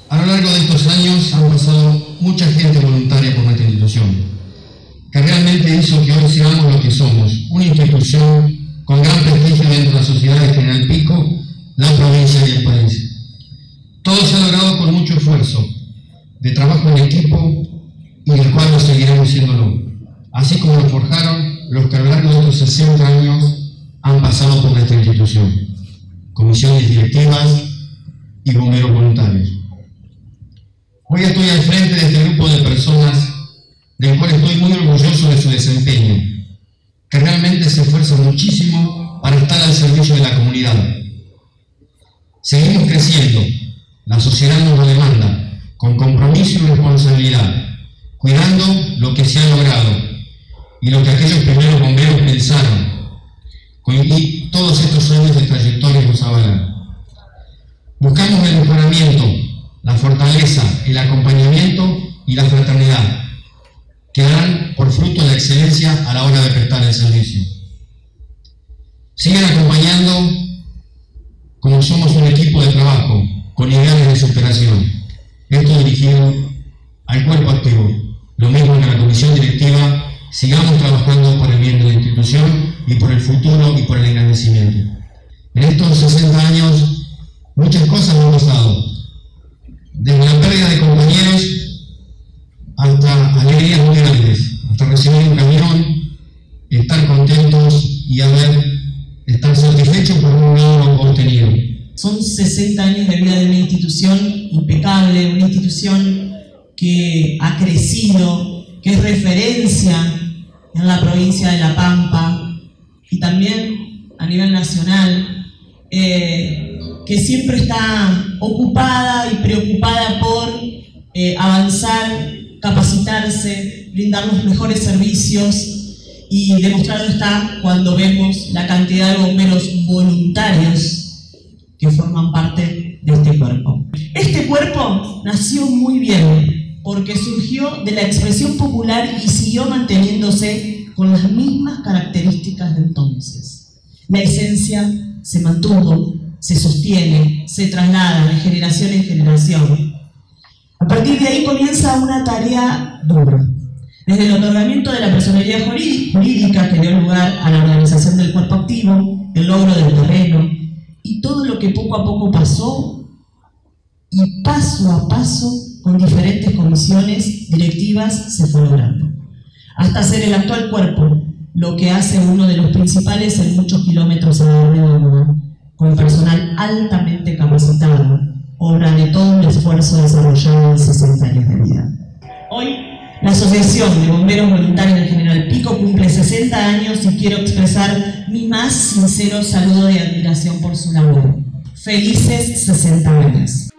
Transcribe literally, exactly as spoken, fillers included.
A lo largo de estos años han pasado mucha gente voluntaria por nuestra institución, que realmente hizo que hoy seamos lo que somos, una institución con gran prestigio dentro de la sociedad de General Pico, la provincia y el país. Todo se ha logrado con mucho esfuerzo, de trabajo en equipo, y del cual lo seguiremos siéndolo, así como lo forjaron los que a lo largo de estos sesenta años han pasado por nuestra institución, comisiones directivas y bomberos voluntarios. Hoy estoy al frente de este grupo de personas del cual estoy muy orgulloso de su desempeño, que realmente se esfuerza muchísimo para estar al servicio de la comunidad. Seguimos creciendo, la sociedad nos lo demanda, con compromiso y responsabilidad, cuidando lo que se ha logrado y lo que aquellos primeros bomberos pensaron, y todos estos años de trayectoria nos avalan. Buscamos el mejoramiento, la fortaleza, el acompañamiento y la fraternidad, que dan por fruto la excelencia a la hora de prestar el servicio. Sigan acompañando como somos un equipo de trabajo, con ideales de superación. Esto dirigido al cuerpo activo. Lo mismo que la comisión directiva, sigamos trabajando por el bien de la institución y por el futuro y por el engrandecimiento. En estos sesenta años, muchas cosas han pasado. Desde la pérdida de compañeros hasta alegrías muy grandes, hasta recibir un camión, estar contentos y haber, estar satisfechos por un logro obtenido. Son sesenta años de vida de una institución impecable, una institución que ha crecido, que es referencia en la provincia de La Pampa y también a nivel nacional, eh, que siempre está ocupada y preocupada por eh, avanzar, capacitarse, brindar los mejores servicios, y demostrado está cuando vemos la cantidad de bomberos voluntarios que forman parte de este cuerpo. Este cuerpo nació muy bien porque surgió de la expresión popular y siguió manteniéndose con las mismas características de entonces. La esencia se mantuvo, se sostiene, se traslada de generación en generación. A partir de ahí comienza una tarea dura. Desde el otorgamiento de la personería jurídica que dio lugar a la organización del cuerpo activo, el logro del terreno y todo lo que poco a poco pasó y paso a paso con diferentes comisiones directivas se fue logrando. Hasta ser el actual cuerpo, lo que hace uno de los principales en muchos kilómetros alrededor, con personal altamente capacitado, obra de todo un esfuerzo desarrollado en sesenta años de vida. Hoy, la Asociación de Bomberos Voluntarios del General Pico cumple sesenta años y quiero expresar mi más sincero saludo y admiración por su labor. Felices sesenta años.